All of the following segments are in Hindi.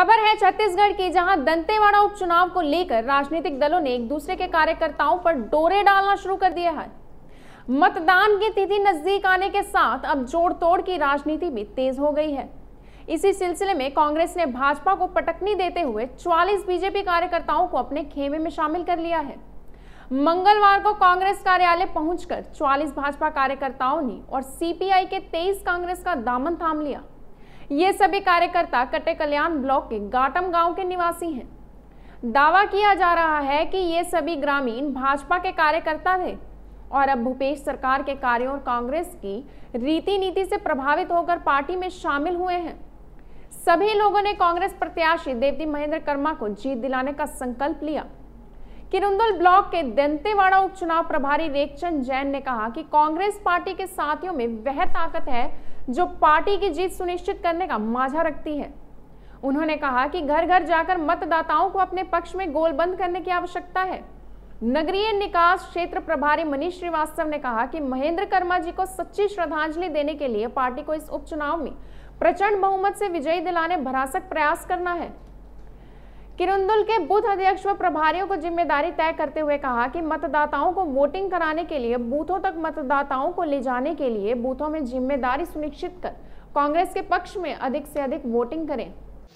खबर है छत्तीसगढ़ की, जहां दंतेवाड़ा उपचुनाव को लेकर राजनीतिक दलों ने एक दूसरे के कार्यकर्ताओं पर डोरे डालना शुरू कर दिया है। मतदान की तिथि नजदीक आने के साथ अब जोड़ तोड़ की राजनीति भी तेज हो गई है। इसी सिलसिले में कांग्रेस ने भाजपा को पटकनी देते हुए 44 बीजेपी कार्यकर्ताओं को अपने खेमे में शामिल कर लिया है। मंगलवार को कांग्रेस कार्यालय पहुंचकर 44 भाजपा कार्यकर्ताओं ने और सीपीआई के 23 कांग्रेस का दामन थाम लिया। ये सभी कार्यकर्ता कटे कल्याण ब्लॉक के गाटम गांव के निवासी हैं। दावा किया जा रहा है कि ये सभी ग्रामीण भाजपा के कार्यकर्ता थे और अब भूपेश सरकार के कार्यों और कांग्रेस की रीति नीति से प्रभावित होकर पार्टी में शामिल हुए हैं। सभी लोगों ने कांग्रेस प्रत्याशी देवती महेंद्र कर्मा को जीत दिलाने का संकल्प लिया। किरंदुल ब्लॉक के दंतेवाड़ा उपचुनाव प्रभारी रेखचंद जैन ने कहा कि कांग्रेस पार्टी के साथियों में वह ताकत है जो पार्टी की जीत सुनिश्चित करने का मांझा रखती है। उन्होंने कहा कि घर घर जाकर मतदाताओं को अपने पक्ष में गोलबंद करने की आवश्यकता है। नगरीय निकास क्षेत्र प्रभारी मनीष श्रीवास्तव ने कहा कि महेंद्र कर्मा जी को सच्ची श्रद्धांजलि देने के लिए पार्टी को इस उपचुनाव में प्रचंड बहुमत से विजयी दिलाने भरसक प्रयास करना है। किरंदुल के बूथ अध्यक्ष व प्रभारियों को जिम्मेदारी तय करते हुए कहा कि मतदाताओं को वोटिंग कराने के लिए बूथों तक मतदाताओं को ले जाने के लिए बूथों में जिम्मेदारी सुनिश्चित कर कांग्रेस के पक्ष में अधिक से अधिक वोटिंग करें।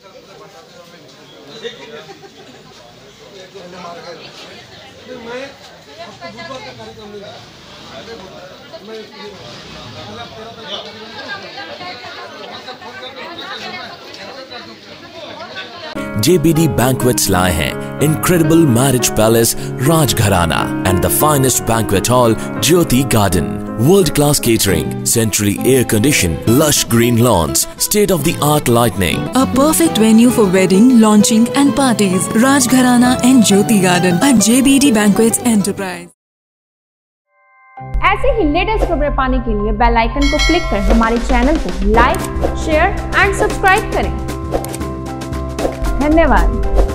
JBD Banquets lie हैं incredible marriage palace Rajgharana and the finest banquet hall Jyoti Garden, world-class catering, centrally air-conditioned, lush green lawns, state-of-the-art lighting. A perfect venue for wedding, launching and parties. Rajgharana and Jyoti Garden at JBD Banquets Enterprise. ऐसे ही लेटेस्ट खबरें पाने के लिए बेल आइकन को क्लिक कर हमारे चैनल को लाइक, शेयर एंड सब्सक्राइब करें। धन्यवाद।